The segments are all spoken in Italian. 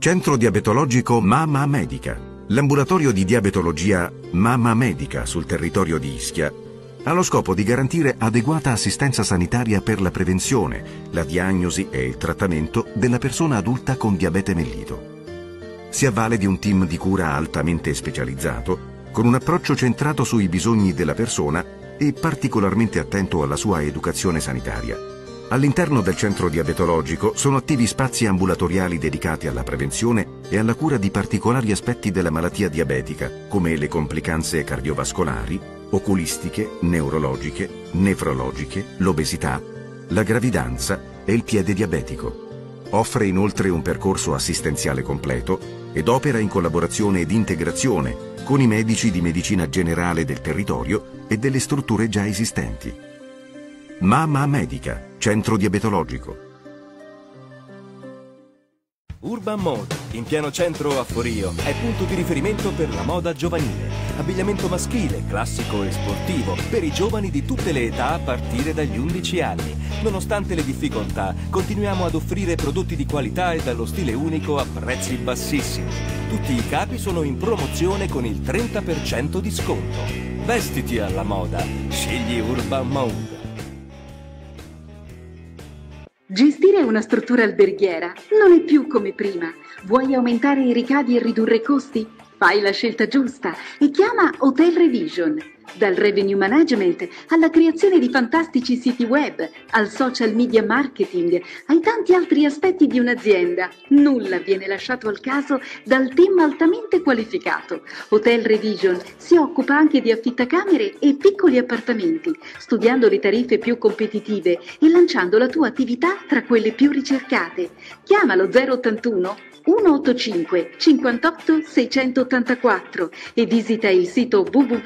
Centro diabetologico Mama Medica. L'ambulatorio di diabetologia Mama Medica sul territorio di Ischia ha lo scopo di garantire adeguata assistenza sanitaria per la prevenzione, la diagnosi e il trattamento della persona adulta con diabete mellito. Si avvale di un team di cura altamente specializzato, con un approccio centrato sui bisogni della persona e particolarmente attento alla sua educazione sanitaria. All'interno del centro diabetologico sono attivi spazi ambulatoriali dedicati alla prevenzione e alla cura di particolari aspetti della malattia diabetica, come le complicanze cardiovascolari, oculistiche, neurologiche, nefrologiche, l'obesità, la gravidanza e il piede diabetico. Offre inoltre un percorso assistenziale completo ed opera in collaborazione ed integrazione con i medici di medicina generale del territorio e delle strutture già esistenti. Mama Medica, centro diabetologico. Urban Mode, in pieno centro a Forio, è punto di riferimento per la moda giovanile. Abbigliamento maschile, classico e sportivo, per i giovani di tutte le età a partire dagli 11 anni. Nonostante le difficoltà, continuiamo ad offrire prodotti di qualità e dallo stile unico a prezzi bassissimi. Tutti i capi sono in promozione con il 30% di sconto. Vestiti alla moda, scegli Urban Mode. Gestire una struttura alberghiera non è più come prima. Vuoi aumentare i ricavi e ridurre i costi? Fai la scelta giusta e chiama Hotel Revision. Dal revenue management alla creazione di fantastici siti web, al social media marketing, ai tanti altri aspetti di un'azienda, nulla viene lasciato al caso dal team altamente qualificato. Hotel Revision si occupa anche di affittacamere e piccoli appartamenti, studiando le tariffe più competitive e lanciando la tua attività tra quelle più ricercate. Chiamalo 081 185 58 684 e visita il sito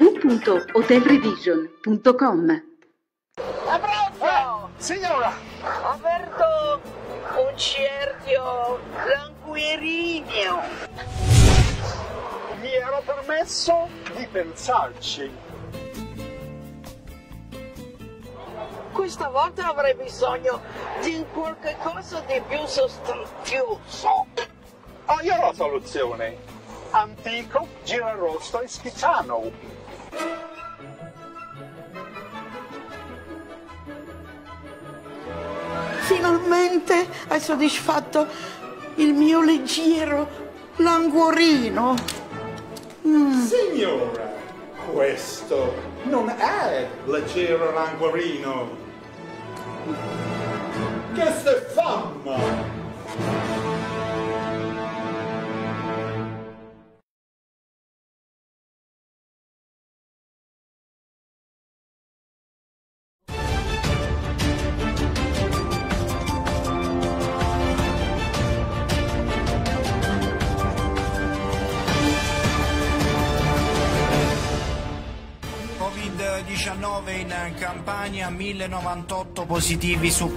www.hotelrevision.com. Abbraccio! Signora! Avverto un cerchio languirino. Mi ero permesso di pensarci. Questa volta avrei bisogno di qualche cosa di più sostanzioso. Ho io la soluzione. Antico, girarosto e schizano. Finalmente hai soddisfatto il mio leggero languorino. Signora, questo non è leggero languorino. Questa è fama. Covid-19 in Campania, 1098 positivi su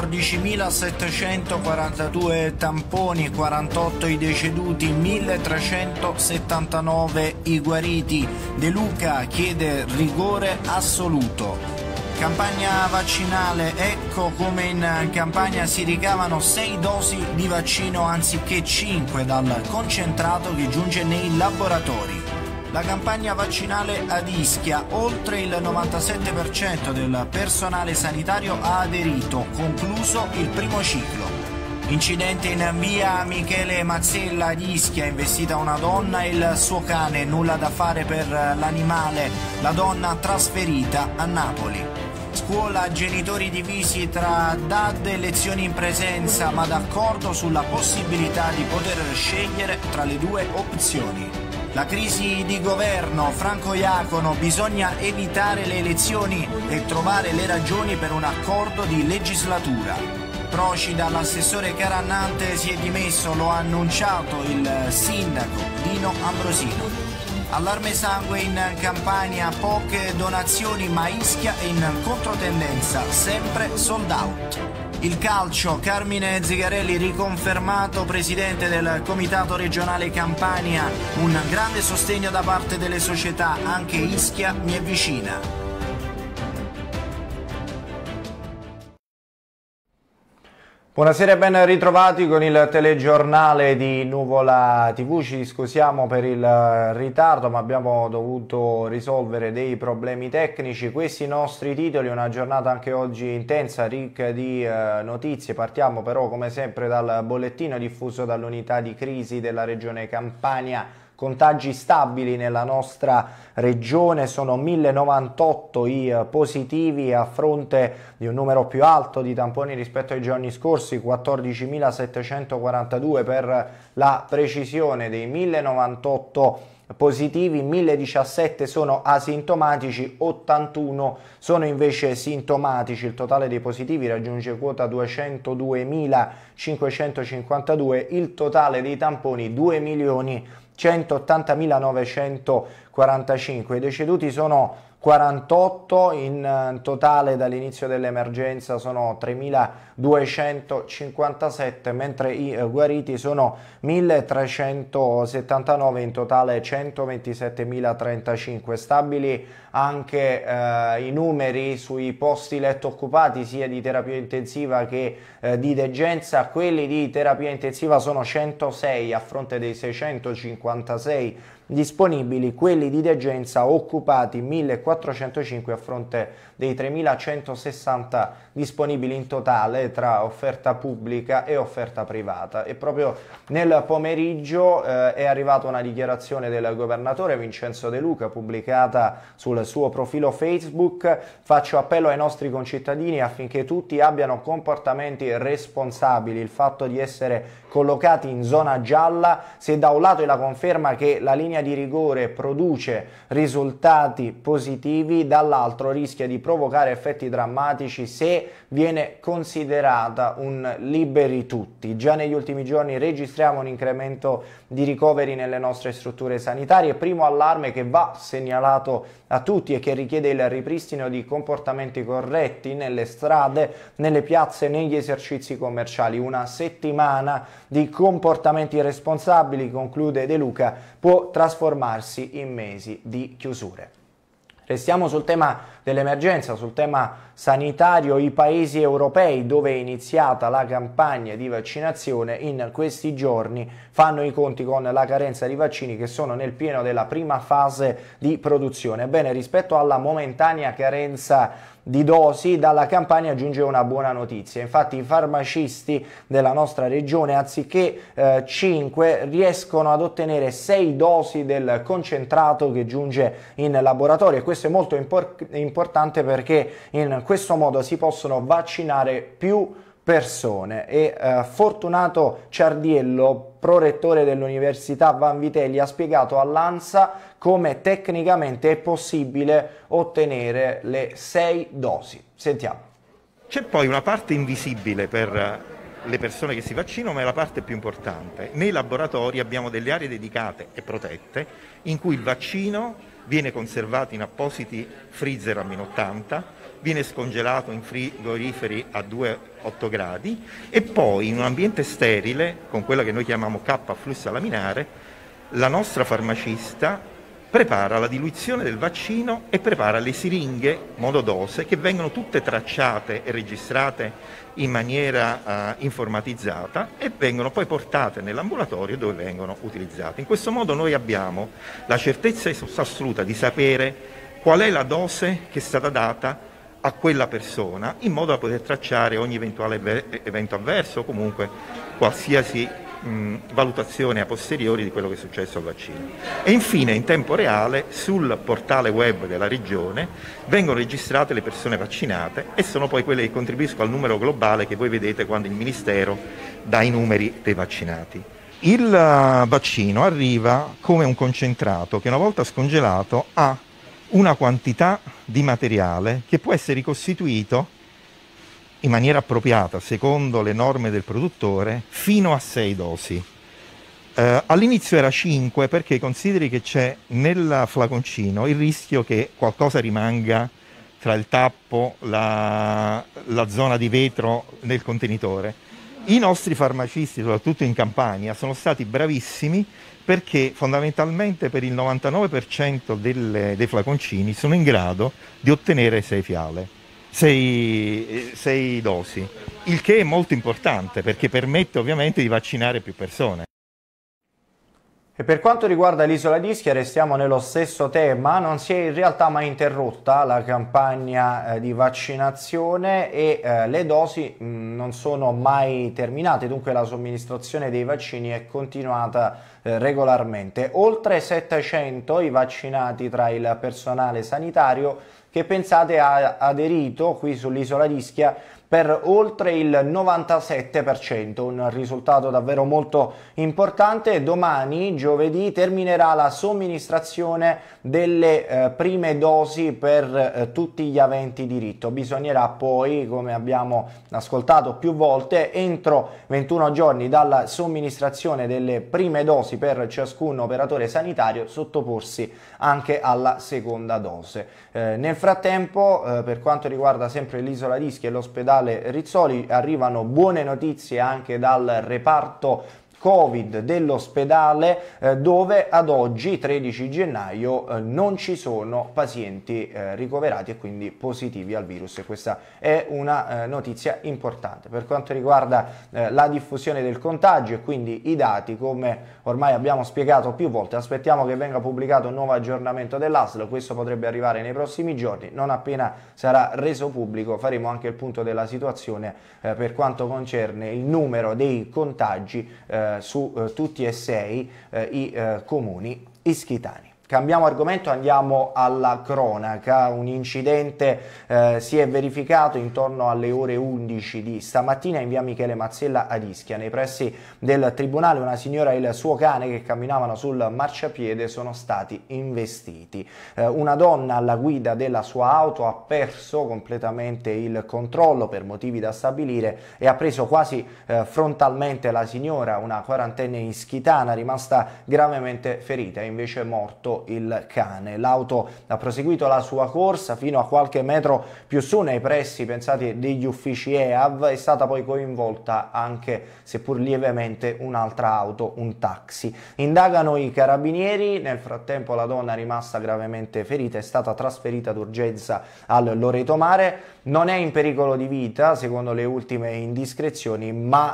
14.742 tamponi, 48 i deceduti, 1.379 i guariti. De Luca chiede rigore assoluto. Campagna vaccinale, ecco come in Campania si ricavano 6 dosi di vaccino anziché 5 dal concentrato che giunge nei laboratori. La campagna vaccinale ad Ischia, oltre il 97% del personale sanitario ha aderito, concluso il primo ciclo. Incidente in via Michele Mazzella ad Ischia, investita una donna e il suo cane, nulla da fare per l'animale, la donna trasferita a Napoli. Scuola, genitori divisi tra DAD e lezioni in presenza, ma d'accordo sulla possibilità di poter scegliere tra le due opzioni. La crisi di governo, Franco Iacono, bisogna evitare le elezioni e trovare le ragioni per un accordo di legislatura. Procida, l'assessore Carannante si è dimesso, lo ha annunciato il sindaco Dino Ambrosino. Allarme sangue in Campania, poche donazioni ma Ischia è in controtendenza, sempre sold out. Il calcio, Carmine Zigarelli riconfermato presidente del Comitato Regionale Campania, un grande sostegno da parte delle società, anche Ischia mi è vicina. Buonasera e ben ritrovati con il telegiornale di Nuvola TV. Ci scusiamo per il ritardo, ma abbiamo dovuto risolvere dei problemi tecnici. Questi i nostri titoli, una giornata anche oggi intensa, ricca di notizie. Partiamo però come sempre dal bollettino diffuso dall'unità di crisi della regione Campania. Contagi stabili nella nostra regione, sono 1098 i positivi a fronte di un numero più alto di tamponi rispetto ai giorni scorsi, 14.742 per la precisione. Dei 1098 positivi, 1017 sono asintomatici, 81 sono invece sintomatici. Il totale dei positivi raggiunge quota 202.552, il totale dei tamponi 2.180.945. I deceduti sono 48, in totale dall'inizio dell'emergenza sono 3.257, mentre i guariti sono 1.379, in totale 127.035. Stabili anche i numeri sui posti letto occupati sia di terapia intensiva che di degenza. Quelli di terapia intensiva sono 106 a fronte dei 656 disponibili, quelli di degenza occupati 1405 a fronte dei 3160 disponibili in totale tra offerta pubblica e offerta privata. E proprio nel pomeriggio è arrivata una dichiarazione del governatore Vincenzo De Luca pubblicata sul suo profilo Facebook. Faccio appello ai nostri concittadini affinché tutti abbiano comportamenti responsabili. Il fatto di essere collocati in zona gialla, se da un lato è la conferma che la linea di rigore produce risultati positivi, dall'altro rischia di provocare effetti drammatici se viene considerata un liberi tutti. Già negli ultimi giorni registriamo un incremento di ricoveri nelle nostre strutture sanitarie, primo allarme che va segnalato a tutti e che richiede il ripristino di comportamenti corretti nelle strade, nelle piazze, negli esercizi commerciali. Una settimana di comportamenti responsabili, conclude De Luca, può trasformarsi in mesi di chiusure. Restiamo sul tema dell'emergenza, sul tema sanitario. I paesi europei dove è iniziata la campagna di vaccinazione in questi giorni fanno i conti con la carenza di vaccini che sono nel pieno della prima fase di produzione. Ebbene, rispetto alla momentanea carenza di dosi, dalla Campania giunge una buona notizia. Infatti i farmacisti della nostra regione, anziché 5, riescono ad ottenere 6 dosi del concentrato che giunge in laboratorio, e questo è molto importante perché in questo modo si possono vaccinare più persone. E Fortunato Ciardiello, prorettore dell'Università Vanvitelli, ha spiegato all'ANSA come tecnicamente è possibile ottenere le 6 dosi. Sentiamo. C'è poi una parte invisibile per le persone che si vaccinano, ma è la parte più importante. Nei laboratori abbiamo delle aree dedicate e protette in cui il vaccino viene conservato in appositi freezer a -80, viene scongelato in frigoriferi a 2-8 gradi e poi in un ambiente sterile, con quella che noi chiamiamo cappa a flusso laminare, la nostra farmacista prepara la diluizione del vaccino e prepara le siringhe monodose che vengono tutte tracciate e registrate in maniera informatizzata e vengono poi portate nell'ambulatorio dove vengono utilizzate. In questo modo noi abbiamo la certezza assoluta di sapere qual è la dose che è stata data a quella persona, in modo da poter tracciare ogni eventuale evento avverso o comunque qualsiasi valutazione a posteriori di quello che è successo al vaccino. E infine in tempo reale sul portale web della regione vengono registrate le persone vaccinate e sono poi quelle che contribuiscono al numero globale che voi vedete quando il Ministero dà i numeri dei vaccinati. Il vaccino arriva come un concentrato che una volta scongelato ha una quantità di materiale che può essere ricostituito in maniera appropriata, secondo le norme del produttore, fino a 6 dosi. All'inizio era 5 perché consideri che c'è nel flaconcino il rischio che qualcosa rimanga tra il tappo, la zona di vetro nel contenitore. I nostri farmacisti, soprattutto in Campania, sono stati bravissimi perché fondamentalmente per il 99% dei flaconcini sono in grado di ottenere 6 fiale. 6 dosi, il che è molto importante perché permette ovviamente di vaccinare più persone. E per quanto riguarda l'isola di Ischia restiamo nello stesso tema, non si è in realtà mai interrotta la campagna di vaccinazione e le dosi non sono mai terminate, dunque la somministrazione dei vaccini è continuata regolarmente. Oltre 700 i vaccinati tra il personale sanitario che pensate ha aderito qui sull'isola di Ischia per oltre il 97%, un risultato davvero molto importante. Domani, giovedì, terminerà la somministrazione delle prime dosi per tutti gli aventi diritto. Bisognerà poi, come abbiamo ascoltato più volte, entro 21 giorni dalla somministrazione delle prime dosi per ciascun operatore sanitario, sottoporsi anche alla seconda dose. Nel frattempo, per quanto riguarda sempre l'isola di Ischia e l'ospedale Rizzoli, arrivano buone notizie anche dal reparto Covid dell'ospedale dove ad oggi, 13 gennaio, non ci sono pazienti ricoverati e quindi positivi al virus, e questa è una notizia importante. Per quanto riguarda la diffusione del contagio e quindi i dati, come ormai abbiamo spiegato più volte, aspettiamo che venga pubblicato un nuovo aggiornamento dell'ASL, questo potrebbe arrivare nei prossimi giorni, non appena sarà reso pubblico faremo anche il punto della situazione per quanto concerne il numero dei contagi su tutti e 6 i comuni ischitani. Cambiamo argomento, andiamo alla cronaca. Un incidente si è verificato intorno alle ore 11 di stamattina in via Michele Mazzella ad Ischia. Nei pressi del tribunale una signora e il suo cane che camminavano sul marciapiede sono stati investiti. Una donna alla guida della sua auto ha perso completamente il controllo per motivi da stabilire e ha preso quasi frontalmente la signora, una quarantenne ischitana, rimasta gravemente ferita, e invece è morto il cane. L'auto ha proseguito la sua corsa fino a qualche metro più su nei pressi, pensate, degli uffici EAV. È stata poi coinvolta anche, seppur lievemente, un'altra auto, un taxi. Indagano i carabinieri. Nel frattempo la donna, rimasta gravemente ferita, è stata trasferita d'urgenza al Loreto Mare. Non è in pericolo di vita secondo le ultime indiscrezioni,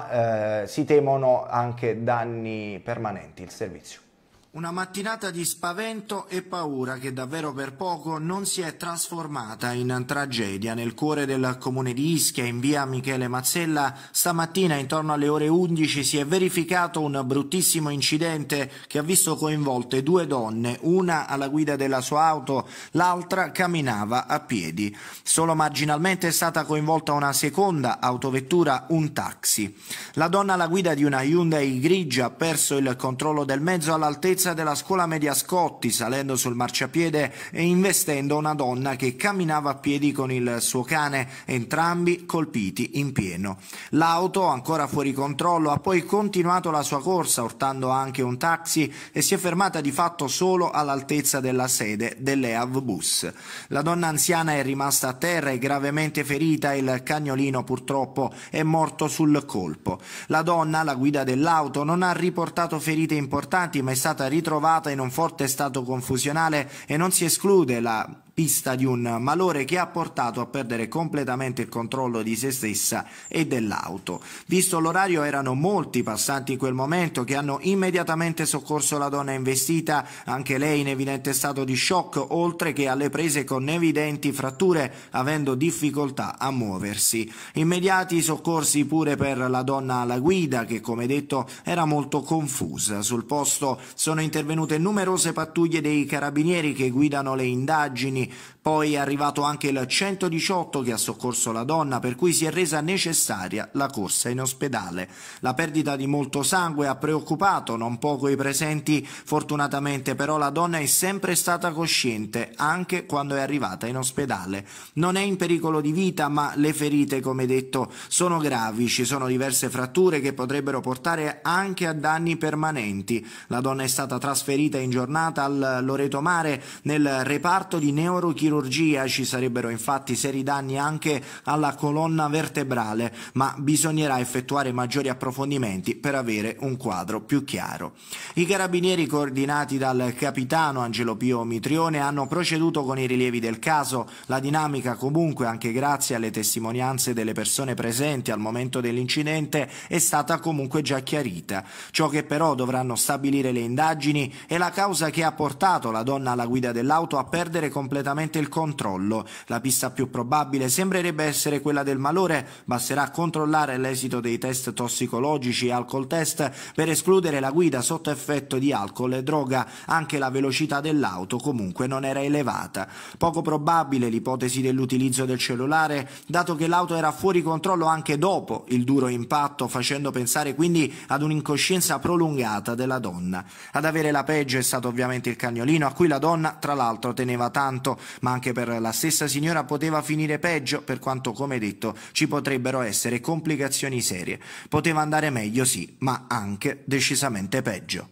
ma si temono anche danni permanenti. Il servizio. Una mattinata di spavento e paura che davvero per poco non si è trasformata in tragedia. Nel cuore del comune di Ischia, in via Michele Mazzella, stamattina intorno alle ore 11 si è verificato un bruttissimo incidente che ha visto coinvolte 2 donne, una alla guida della sua auto, l'altra camminava a piedi. Solo marginalmente è stata coinvolta una seconda autovettura, un taxi. La donna alla guida di una Hyundai grigia ha perso il controllo del mezzo all'altezza della scuola media Scotti, salendo sul marciapiede e investendo una donna che camminava a piedi con il suo cane, entrambi colpiti in pieno. L'auto, ancora fuori controllo, ha poi continuato la sua corsa, urtando anche un taxi, e si è fermata di fatto solo all'altezza della sede dell'EAV Bus. La donna anziana è rimasta a terra e gravemente ferita, e il cagnolino purtroppo è morto sul colpo. La donna, la guida dell'auto, non ha riportato ferite importanti, ma è stata ritrovata in un forte stato confusionale e non si esclude la pista di un malore che ha portato a perdere completamente il controllo di se stessa e dell'auto. Visto l'orario, erano molti passanti in quel momento che hanno immediatamente soccorso la donna investita, anche lei in evidente stato di shock, oltre che alle prese con evidenti fratture, avendo difficoltà a muoversi. Immediati soccorsi pure per la donna alla guida, che come detto era molto confusa. Sul posto sono intervenute numerose pattuglie dei carabinieri che guidano le indagini. Poi è arrivato anche il 118 che ha soccorso la donna, per cui si è resa necessaria la corsa in ospedale. La perdita di molto sangue ha preoccupato non poco i presenti. Fortunatamente però la donna è sempre stata cosciente anche quando è arrivata in ospedale. Non è in pericolo di vita, ma le ferite, come detto, sono gravi. Ci sono diverse fratture che potrebbero portare anche a danni permanenti. La donna è stata trasferita in giornata al Loreto Mare nel reparto di neurochirurgia chirurgia ci sarebbero infatti seri danni anche alla colonna vertebrale, ma bisognerà effettuare maggiori approfondimenti per avere un quadro più chiaro. I carabinieri, coordinati dal capitano Angelo Pio Mitrione, hanno proceduto con i rilievi del caso. La dinamica comunque, anche grazie alle testimonianze delle persone presenti al momento dell'incidente, è stata comunque già chiarita. Ciò che però dovranno stabilire le indagini è la causa che ha portato la donna alla guida dell'auto a perdere completamente il controllo. La pista più probabile sembrerebbe essere quella del malore. Basterà controllare l'esito dei test tossicologici e alcol test per escludere la guida sotto effetto di alcol e droga. Anche la velocità dell'auto comunque non era elevata. Poco probabile l'ipotesi dell'utilizzo del cellulare, dato che l'auto era fuori controllo anche dopo il duro impatto, facendo pensare quindi ad un'incoscienza prolungata della donna. Ad avere la peggio è stato ovviamente il cagnolino, a cui la donna tra l'altro teneva tanto, ma anche per la stessa signora poteva finire peggio, per quanto, come detto, ci potrebbero essere complicazioni serie. Poteva andare meglio, sì, ma anche decisamente peggio.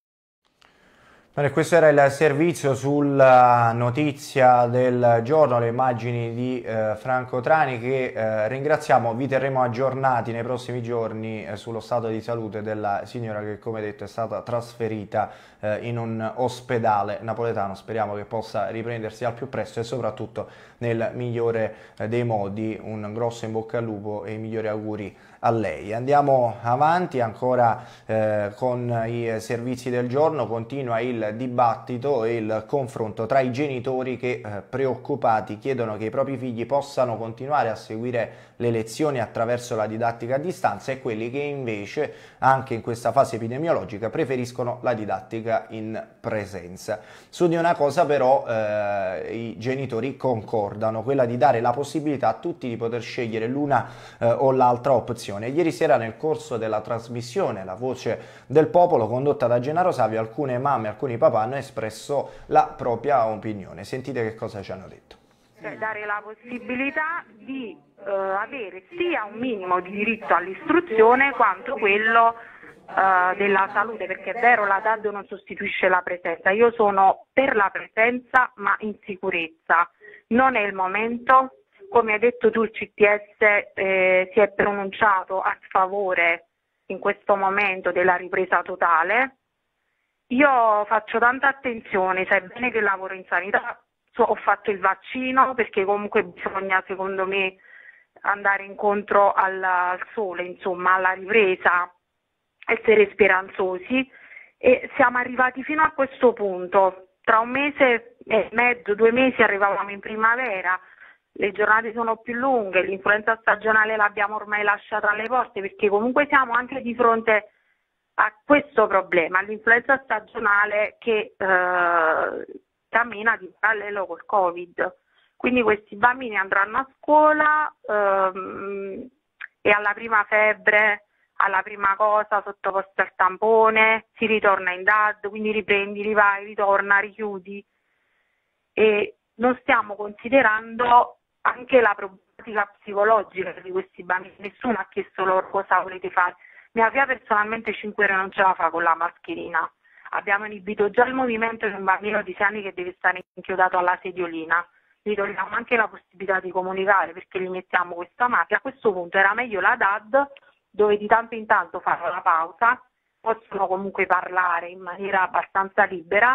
Bene, questo era il servizio sulla notizia del giorno, le immagini di Franco Trani, che ringraziamo. Vi terremo aggiornati nei prossimi giorni sullo stato di salute della signora che, come detto, è stata trasferita in un ospedale napoletano. Speriamo che possa riprendersi al più presto e soprattutto nel migliore dei modi. Un grosso in bocca al lupo e i migliori auguri a lei. Andiamo avanti ancora con i servizi del giorno. Continua il dibattito e il confronto tra i genitori che, preoccupati, chiedono che i propri figli possano continuare a seguire le lezioni attraverso la didattica a distanza, e quelli che invece, anche in questa fase epidemiologica, preferiscono la didattica in presenza. Su di una cosa però i genitori concordano, quella di dare la possibilità a tutti di poter scegliere l'una o l'altra opzione. Ieri sera, nel corso della trasmissione La Voce del Popolo, condotta da Gennaro Savio, alcune mamme e alcuni papà hanno espresso la propria opinione. Sentite che cosa ci hanno detto. Dare la possibilità di avere sia un minimo di diritto all'istruzione quanto quello della salute, perché è vero, la DAD non sostituisce la presenza. Io sono per la presenza, ma in sicurezza. Non è il momento. Come hai detto tu, il CTS si è pronunciato a favore in questo momento della ripresa totale. Io faccio tanta attenzione, sai bene che lavoro in sanità, ho fatto il vaccino perché comunque bisogna, secondo me, andare incontro al sole, insomma, alla ripresa, essere speranzosi, e siamo arrivati fino a questo punto. Tra un mese e mezzo, 2 mesi arrivavamo in primavera. Le giornate sono più lunghe, l'influenza stagionale l'abbiamo ormai lasciata alle porte, perché comunque siamo anche di fronte a questo problema, l'influenza stagionale che cammina di parallelo col Covid. Quindi questi bambini andranno a scuola e alla prima febbre, alla prima cosa, sottoposti al tampone, si ritorna in DAD, quindi riprendi, rivai, ritorna, richiudi. E non stiamo considerando anche la problematica psicologica di questi bambini. Nessuno ha chiesto loro cosa volete fare. Mia figlia personalmente 5 ore non ce la fa con la mascherina. Abbiamo inibito già il movimento di un bambino di 6 anni che deve stare inchiodato alla sediolina. Gli togliamo anche la possibilità di comunicare perché gli mettiamo questa maschera. A questo punto era meglio la DAD, dove di tanto in tanto fanno la pausa, possono comunque parlare in maniera abbastanza libera,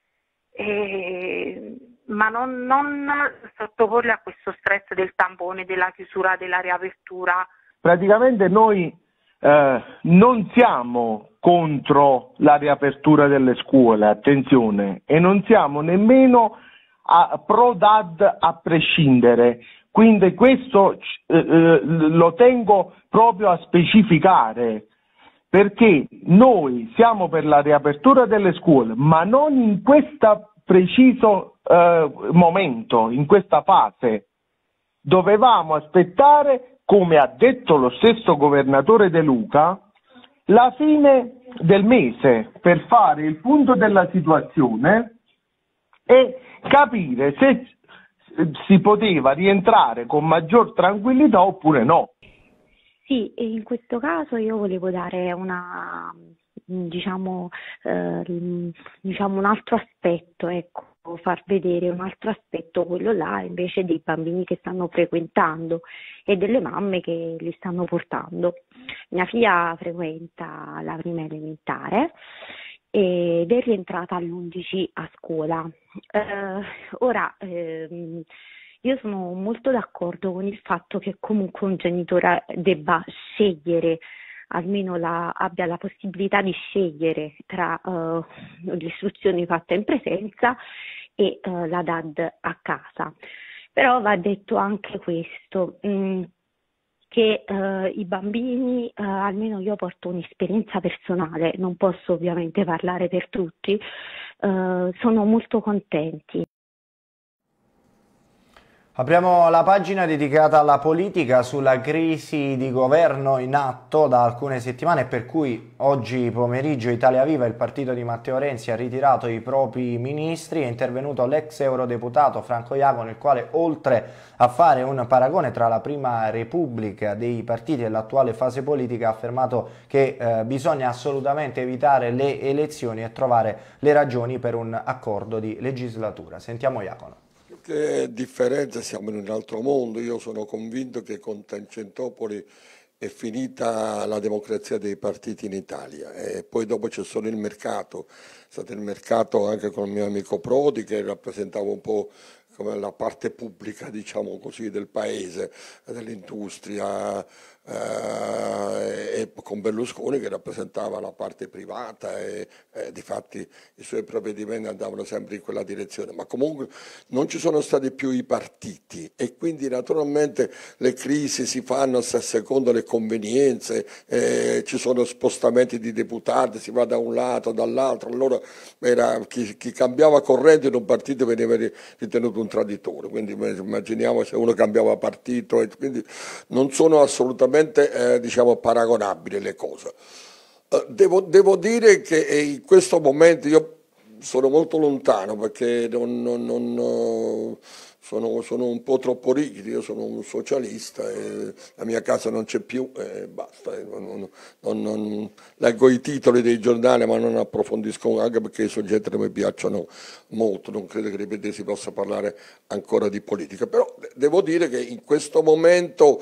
ma non sottoporli a questo stress del tampone, della chiusura, della riapertura. Praticamente noi non siamo contro la riapertura delle scuole, attenzione, e non siamo nemmeno pro DAD a prescindere, quindi questo lo tengo proprio a specificare, perché noi siamo per la riapertura delle scuole, ma non in questo preciso momento, in questa fase. Dovevamo aspettare, come ha detto lo stesso governatore De Luca, la fine del mese per fare il punto della situazione e capire se si poteva rientrare con maggior tranquillità oppure no. Sì, e in questo caso io volevo dare un altro aspetto, ecco. far vedere un altro aspetto, quello là invece dei bambini che stanno frequentando e delle mamme che li stanno portando. Mia figlia frequenta la prima elementare ed è rientrata all'11 a scuola. Ora io sono molto d'accordo con il fatto che comunque un genitore debba scegliere, almeno abbia la possibilità di scegliere tra l'istruzione fatta in presenza e la DAD a casa. Però va detto anche questo, che i bambini, almeno io porto un'esperienza personale, non posso ovviamente parlare per tutti, sono molto contenti. Apriamo la pagina dedicata alla politica, sulla crisi di governo in atto da alcune settimane, per cui oggi pomeriggio Italia Viva, il partito di Matteo Renzi, ha ritirato i propri ministri. È intervenuto l'ex eurodeputato Franco Iacono, il quale, oltre a fare un paragone tra la prima repubblica dei partiti e l'attuale fase politica, ha affermato che bisogna assolutamente evitare le elezioni e trovare le ragioni per un accordo di legislatura. Sentiamo Iacono. Che differenza, siamo in un altro mondo. Io sono convinto che con Tangentopoli è finita la democrazia dei partiti in Italia, e poi dopo c'è solo il mercato. È stato il mercato anche con il mio amico Prodi, che rappresentava un po' come la parte pubblica, diciamo così, del paese, dell'industria, e con Berlusconi che rappresentava la parte privata, e difatti i suoi provvedimenti andavano sempre in quella direzione, ma comunque non ci sono stati più i partiti, e quindi naturalmente le crisi si fanno secondo le convenienze, ci sono spostamenti di deputati, si va da un lato, dall'altro. Allora chi cambiava corrente in un partito veniva ritenuto un traditore, quindi immaginiamo se uno cambiava partito, e quindi non sono assolutamente diciamo paragonabili le cose. Devo dire che in questo momento io sono molto lontano, perché sono un po' troppo rigido. Io sono un socialista e la mia casa non c'è più e basta. Non leggo i titoli dei giornali, ma non approfondisco, anche perché i soggetti non mi piacciono molto. Non credo che ripetere si possa parlare ancora di politica, però devo dire che in questo momento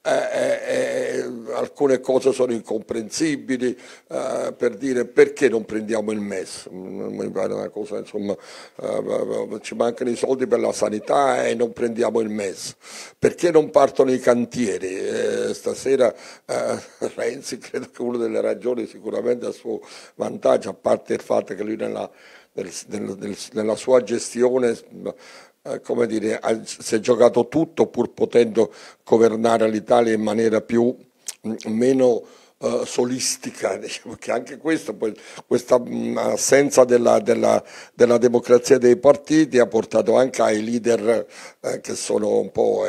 alcune cose sono incomprensibili, per dire perché non prendiamo il MES. Mi pare una cosa, insomma, ci mancano i soldi per la sanità e non prendiamo il MES. Perché non partono i cantieri? Stasera Renzi, credo che una delle ragioni sicuramente a suo vantaggio, a parte il fatto che lui nella sua gestione come dire, si è giocato tutto pur potendo governare l'Italia in maniera meno solistica, diciamo, che anche questa assenza della democrazia dei partiti ha portato anche ai leader che sono un po'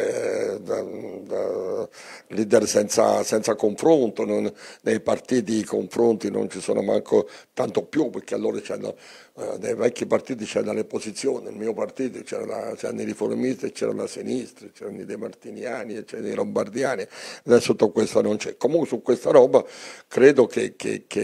leader senza confronto. Nei partiti i confronti non ci sono manco tanto più, perché allora nei vecchi partiti c'erano le posizioni. Nel mio partito c'erano i riformisti, c'era la sinistra, c'erano i De Martiniani, c'erano i Lombardiani. Adesso tutto questo non c'è. Comunque su questa roba credo che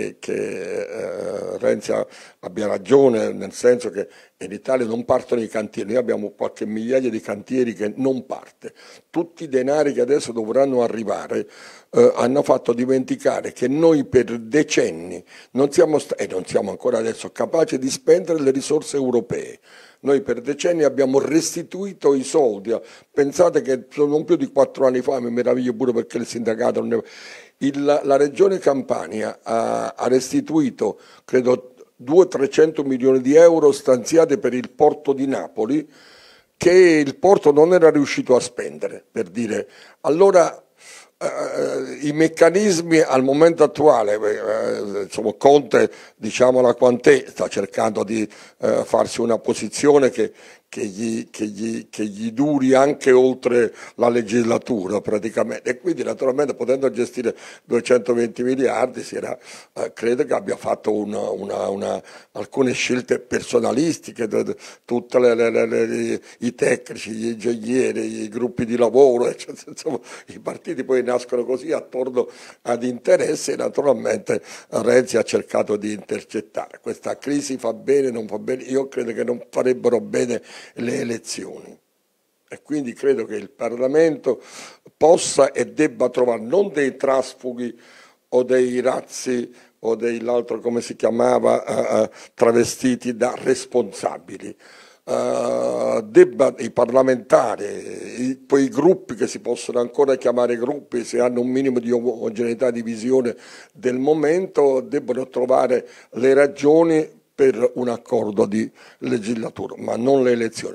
Renzi abbia ragione, nel senso che in Italia non partono i cantieri. Noi abbiamo qualche migliaia di cantieri che non parte. Tutti i denari che adesso dovranno arrivare hanno fatto dimenticare che noi per decenni non siamo ancora adesso capaci di spendere le risorse europee. Noi per decenni abbiamo restituito i soldi. Pensate che non più di 4 anni fa, mi meraviglio pure perché il sindacato la regione Campania ha restituito, credo, 200-300 milioni di euro stanziati per il porto di Napoli, che il porto non era riuscito a spendere, per dire. Allora i meccanismi al momento attuale, insomma, Conte, diciamola quant'è, sta cercando di farsi una posizione che che gli duri anche oltre la legislatura praticamente, e quindi naturalmente potendo gestire 220 miliardi credo che abbia fatto alcune scelte personalistiche, tutti i tecnici, gli ingegneri, i gruppi di lavoro, eccetera. Insomma, i partiti poi nascono così attorno ad interessi, e naturalmente Renzi ha cercato di intercettare. Questa crisi fa bene, non fa bene? Io credo che non farebbero bene le elezioni, e quindi credo che il Parlamento possa e debba trovare non dei trasfughi o dei razzi o dell'altro, come si chiamava, travestiti da responsabili. I parlamentari, poi i gruppi, che si possono ancora chiamare gruppi se hanno un minimo di omogeneità di visione del momento, debbono trovare le ragioni per un accordo di legislatura, ma non le elezioni.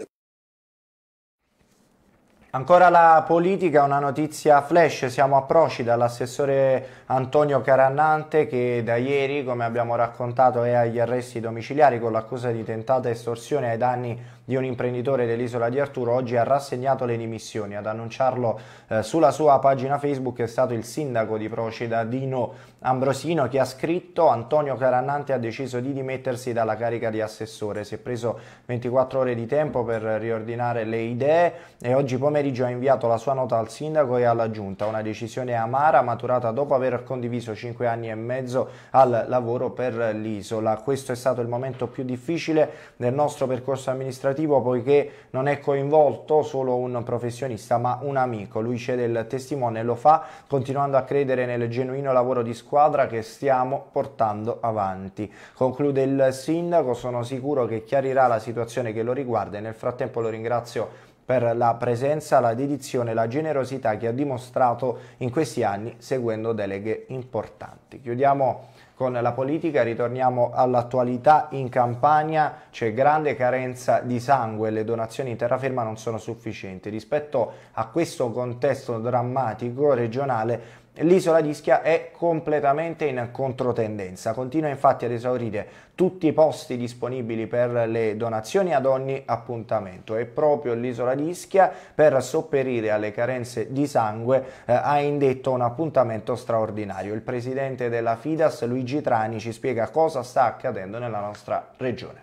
Ancora la politica, una notizia flash, siamo a Procida, l'assessore Antonio Carannante, che da ieri, come abbiamo raccontato, è agli arresti domiciliari con l'accusa di tentata estorsione ai danni di un imprenditore dell'isola di Arturo. Oggi ha rassegnato le dimissioni. Ad annunciarlo sulla sua pagina Facebook è stato il sindaco di Procida, Dino Ambrosino, che ha scritto: Antonio Carannante ha deciso di dimettersi dalla carica di assessore, si è preso 24 ore di tempo per riordinare le idee e oggi pomeriggio ha inviato la sua nota al sindaco e alla giunta, una decisione amara maturata dopo aver condiviso 5 anni e mezzo al lavoro per l'isola. Questo è stato il momento più difficile del nostro percorso amministrativo, poiché non è coinvolto solo un professionista ma un amico. Lui cede il testimone e lo fa continuando a credere nel genuino lavoro di squadra che stiamo portando avanti. Conclude il sindaco: sono sicuro che chiarirà la situazione che lo riguarda e nel frattempo lo ringrazio per la presenza, la dedizione e la generosità che ha dimostrato in questi anni seguendo deleghe importanti. Chiudiamo con la politica, ritorniamo all'attualità. In Campania c'è grande carenza di sangue e le donazioni in terraferma non sono sufficienti. Rispetto a questo contesto drammatico regionale, l'isola di Ischia è completamente in controtendenza, continua infatti ad esaurire tutti i posti disponibili per le donazioni ad ogni appuntamento, e proprio l'isola di Ischia, per sopperire alle carenze di sangue, ha indetto un appuntamento straordinario. Il presidente della Fidas, Luigi Trani, ci spiega cosa sta accadendo nella nostra regione.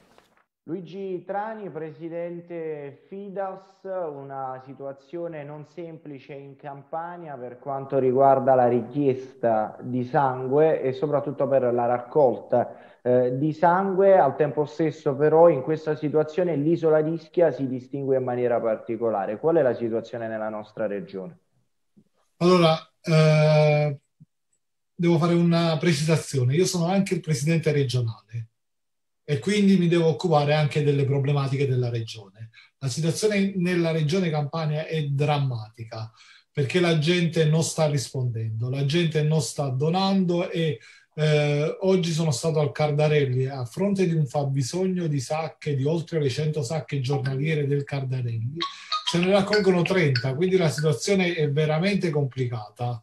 Luigi Trani, presidente Fidas, una situazione non semplice in Campania per quanto riguarda la richiesta di sangue e soprattutto per la raccolta di sangue. Al tempo stesso però in questa situazione l'isola di Ischia si distingue in maniera particolare. Qual è la situazione nella nostra regione? Allora, devo fare una precisazione. Io sono anche il presidente regionale e quindi mi devo occupare anche delle problematiche della regione. La situazione nella regione Campania è drammatica perché la gente non sta rispondendo, la gente non sta donando e oggi sono stato al Cardarelli a fronte di un fabbisogno di sacche, di oltre le 100 sacche giornaliere del Cardarelli, se ne raccolgono 30, quindi la situazione è veramente complicata.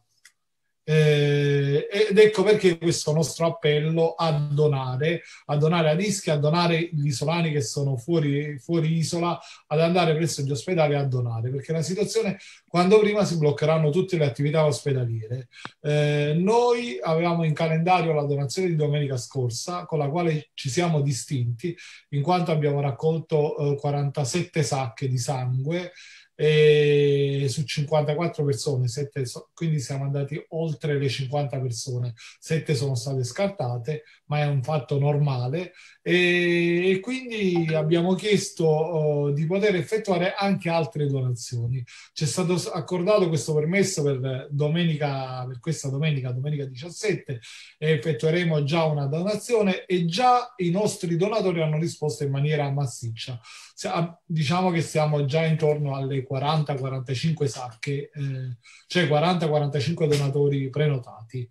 Ed ecco perché questo nostro appello a donare ad Ischia, a donare gli isolani che sono fuori isola, ad andare presso gli ospedali a donare, perché la situazione, quando prima si bloccheranno tutte le attività ospedaliere. Noi avevamo in calendario la donazione di domenica scorsa, con la quale ci siamo distinti, in quanto abbiamo raccolto 47 sacche di sangue, e su 54 persone, quindi siamo andati oltre le 50 persone, 7 sono state scartate, ma è un fatto normale, e quindi abbiamo chiesto di poter effettuare anche altre donazioni. Ci è stato accordato questo permesso per questa domenica 17, e effettueremo già una donazione e già i nostri donatori hanno risposto in maniera massiccia. Diciamo che siamo già intorno alle 40-45 sacche, cioè 40-45 donatori prenotati.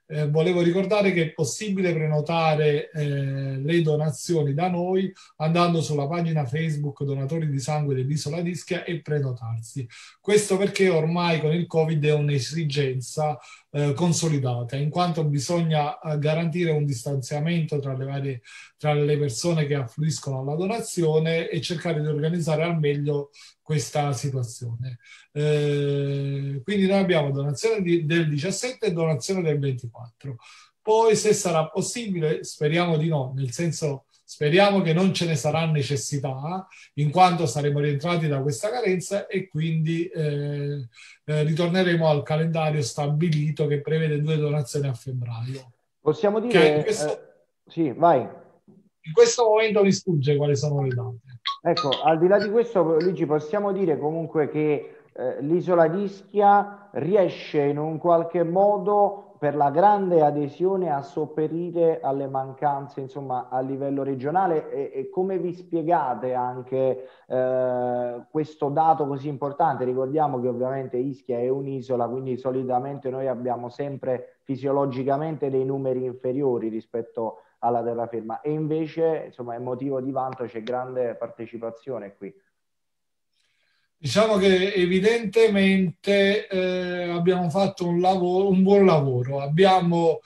volevo ricordare che è possibile prenotare le donazioni da noi andando sulla pagina Facebook Donatori di Sangue dell'Isola di Ischia e prenotarsi. Questo perché ormai con il Covid è un'esigenza consolidata, in quanto bisogna garantire un distanziamento tra le persone che affluiscono alla donazione e cercare di organizzare al meglio questa situazione. Quindi noi abbiamo donazione del 17 e donazione del 24. Poi, se sarà possibile, speriamo di no, nel senso, speriamo che non ce ne sarà necessità, in quanto saremo rientrati da questa carenza e quindi ritorneremo al calendario stabilito che prevede 2 donazioni a febbraio. Possiamo dire... Sì, vai. In questo momento mi sfugge quali sono le date. Ecco, al di là di questo, Luigi, possiamo dire comunque che l'isola di Ischia riesce in un qualche modo, per la grande adesione, a sopperire alle mancanze, insomma, a livello regionale, e come vi spiegate anche questo dato così importante? Ricordiamo che ovviamente Ischia è un'isola, quindi solitamente noi abbiamo sempre fisiologicamente dei numeri inferiori rispetto alla terraferma, e invece, insomma, è motivo di vanto, c'è grande partecipazione qui. Diciamo che evidentemente abbiamo fatto un buon lavoro, abbiamo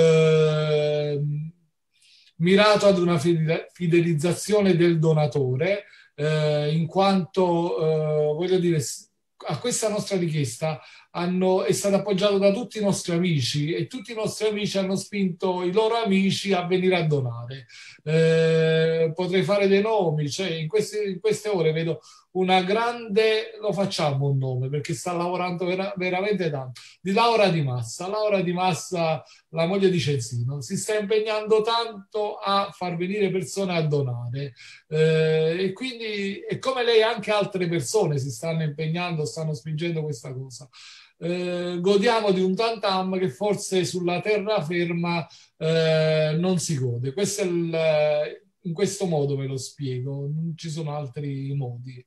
mirato ad una fidelizzazione del donatore, in quanto, voglio dire, a questa nostra richiesta è stato appoggiato da tutti i nostri amici, e tutti i nostri amici hanno spinto i loro amici a venire a donare. Potrei fare dei nomi, cioè in queste ore vedo una grande, lo facciamo un nome perché sta lavorando veramente tanto, di Laura Di Massa. Laura Di Massa, la moglie di Cenzino, si sta impegnando tanto a far venire persone a donare, e quindi, e come lei, anche altre persone si stanno impegnando, stanno spingendo questa cosa. Godiamo di un tantam che forse sulla terraferma non si gode. Questo è in questo modo ve lo spiego, non ci sono altri modi.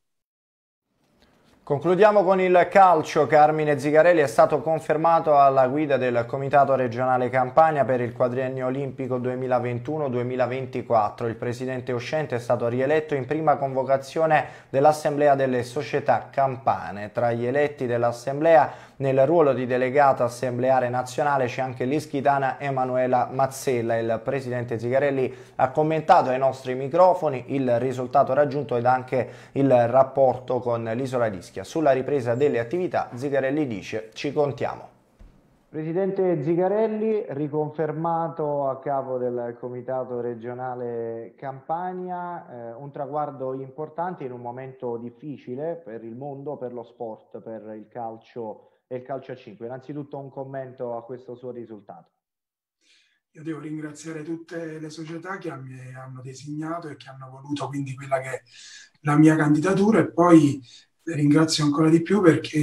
Concludiamo con il calcio. Carmine Zigarelli è stato confermato alla guida del Comitato Regionale Campania per il quadriennio olimpico 2021-2024. Il presidente uscente è stato rieletto in prima convocazione dell'Assemblea delle Società Campane. Tra gli eletti dell'Assemblea, nel ruolo di delegata assembleare nazionale, c'è anche l'ischitana Emanuela Mazzella. Il presidente Zigarelli ha commentato ai nostri microfoni il risultato raggiunto ed anche il rapporto con l'isola di Ischia. Sulla ripresa delle attività, Zigarelli dice: ci contiamo. Presidente Zigarelli, riconfermato a capo del Comitato Regionale Campania, un traguardo importante in un momento difficile per il mondo, per lo sport, per il calcio e il calcio a 5. Innanzitutto un commento a questo suo risultato. Io devo ringraziare tutte le società che mi hanno designato e che hanno voluto quindi quella che è la mia candidatura, e poi ringrazio ancora di più perché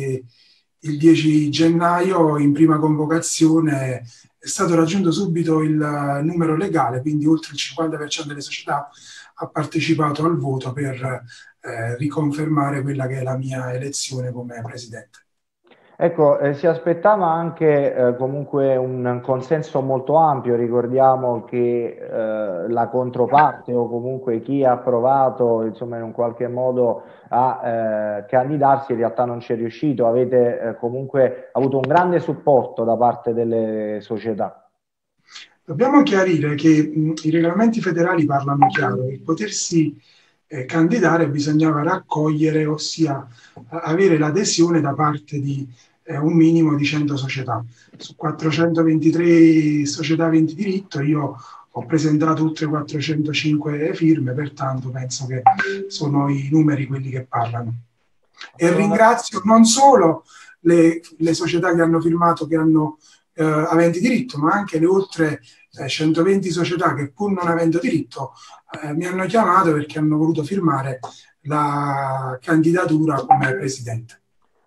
il 10 gennaio in prima convocazione è stato raggiunto subito il numero legale, quindi oltre il 50% delle società ha partecipato al voto per riconfermare quella che è la mia elezione come presidente. Ecco, si aspettava anche comunque un consenso molto ampio. Ricordiamo che la controparte, o comunque chi ha provato, insomma, in un qualche modo a candidarsi, in realtà non ci è riuscito. Avete comunque avuto un grande supporto da parte delle società. Dobbiamo chiarire che i regolamenti federali parlano chiaro: per potersi candidare bisognava raccogliere, ossia avere l'adesione da parte di un minimo di 100 società. Su 423 società aventi diritto io ho presentato oltre 405 firme, pertanto penso che sono i numeri quelli che parlano. E ringrazio non solo le società che hanno firmato, che hanno aventi diritto, ma anche le oltre 120 società che, pur non avendo diritto, mi hanno chiamato perché hanno voluto firmare la candidatura come presidente.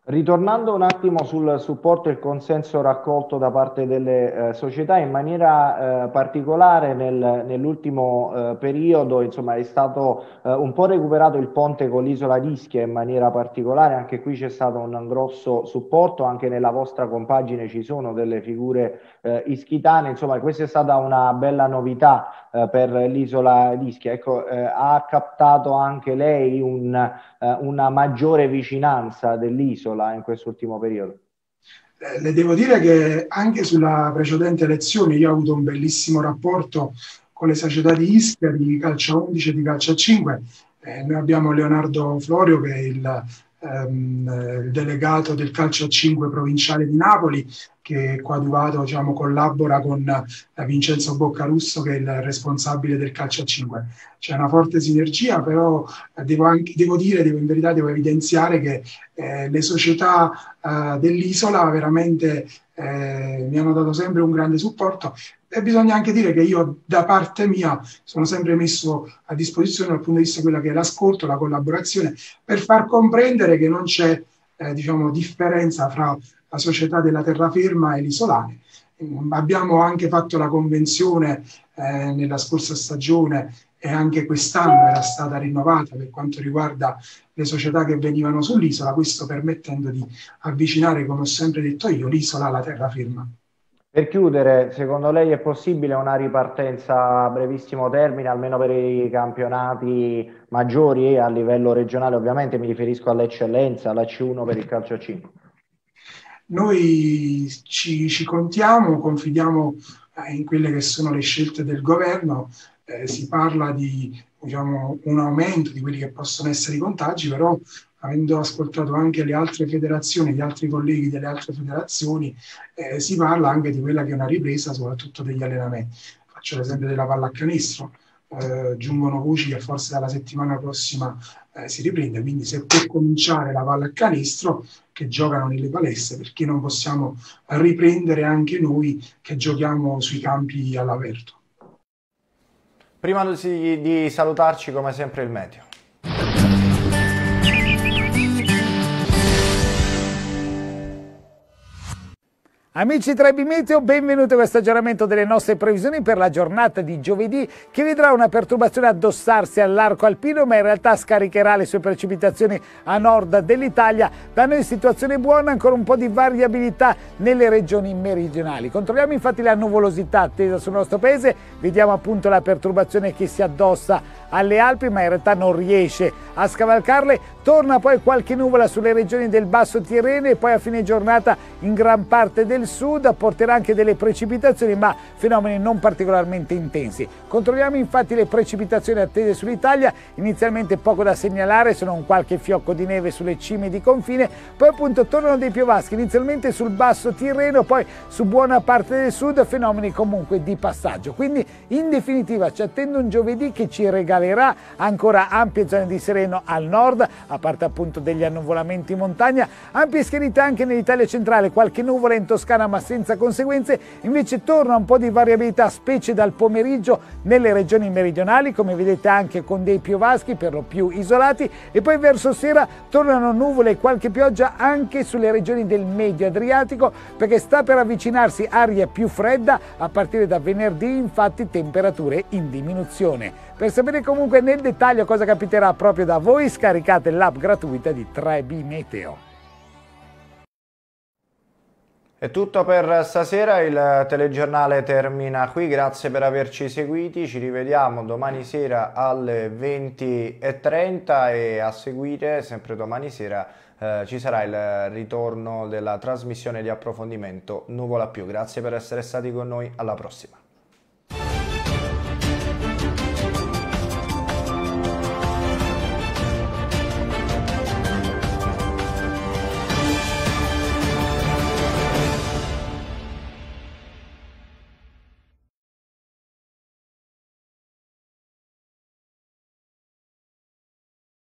Ritornando un attimo sul supporto e il consenso raccolto da parte delle società, in maniera particolare nell'ultimo periodo, insomma, è stato un po' recuperato il ponte con l'isola di Ischia in maniera particolare, anche qui c'è stato un grosso supporto, anche nella vostra compagine ci sono delle figure ischitane, insomma questa è stata una bella novità per l'isola di Ischia. Ecco, ha captato anche lei una maggiore vicinanza dell'isola in quest'ultimo periodo? Le devo dire che anche sulla precedente elezione io ho avuto un bellissimo rapporto con le società di Ischia, di calcio a 11 e di calcio a 5. Noi abbiamo Leonardo Florio, che è il delegato del calcio a 5 provinciale di Napoli, che coadiuvato, diciamo, collabora con Vincenzo Boccarusso, che è il responsabile del calcio a 5. C'è una forte sinergia, però devo evidenziare che le società dell'isola veramente mi hanno dato sempre un grande supporto, e bisogna anche dire che io da parte mia sono sempre messo a disposizione dal punto di vista di quella che è l'ascolto, la collaborazione, per far comprendere che non c'è diciamo, differenza fra la società della terraferma e l'isolane. Abbiamo anche fatto la convenzione nella scorsa stagione, e anche quest'anno era stata rinnovata per quanto riguarda le società che venivano sull'isola, questo permettendo di avvicinare, come ho sempre detto io, l'isola alla terraferma. Per chiudere, secondo lei è possibile una ripartenza a brevissimo termine, almeno per i campionati maggiori a livello regionale? Ovviamente mi riferisco all'eccellenza, alla C1 per il calcio a 5. Noi ci confidiamo in quelle che sono le scelte del governo. Si parla di, diciamo, un aumento di quelli che possono essere i contagi, però avendo ascoltato anche le altre federazioni, gli altri colleghi delle altre federazioni, si parla anche di quella che è una ripresa soprattutto degli allenamenti. Faccio l'esempio della pallacanestro, giungono voci che forse dalla settimana prossima si riprende, quindi se può cominciare la pallacanestro che giocano nelle palestre, perché non possiamo riprendere anche noi che giochiamo sui campi all'aperto. Prima di salutarci, come sempre, il meteo. Amici 3B Meteo, benvenuti a questo aggiornamento delle nostre previsioni per la giornata di giovedì, che vedrà una perturbazione addossarsi all'arco alpino, ma in realtà scaricherà le sue precipitazioni a nord dell'Italia. Da noi situazione buona, ancora un po' di variabilità nelle regioni meridionali. Controlliamo infatti la nuvolosità attesa sul nostro paese, vediamo appunto la perturbazione che si addossa alle Alpi, ma in realtà non riesce a scavalcarle. Torna poi qualche nuvola sulle regioni del Basso Tirreno e poi a fine giornata in gran parte del sud apporterà anche delle precipitazioni, ma fenomeni non particolarmente intensi. Controlliamo infatti le precipitazioni attese sull'Italia, inizialmente poco da segnalare, se non qualche fiocco di neve sulle cime di confine, poi appunto tornano dei piovaschi inizialmente sul Basso Tirreno, poi su buona parte del sud, fenomeni comunque di passaggio. Quindi in definitiva ci attende un giovedì che ci regalerà ancora ampie zone di sereno al nord, a parte appunto degli annuvolamenti in montagna, ampie schierità anche nell'Italia centrale, qualche nuvola in Toscana ma senza conseguenze. Invece torna un po' di variabilità specie dal pomeriggio nelle regioni meridionali, come vedete anche con dei piovaschi per lo più isolati, e poi verso sera tornano nuvole e qualche pioggia anche sulle regioni del medio Adriatico, perché sta per avvicinarsi aria più fredda a partire da venerdì, infatti temperature in diminuzione. Per sapere comunque nel dettaglio cosa capiterà proprio da voi, scaricate l'app gratuita di 3B Meteo. È tutto per stasera, il telegiornale termina qui, grazie per averci seguiti, ci rivediamo domani sera alle 20:30 e a seguire, sempre domani sera, ci sarà il ritorno della trasmissione di approfondimento Nuvola Più. Grazie per essere stati con noi, alla prossima.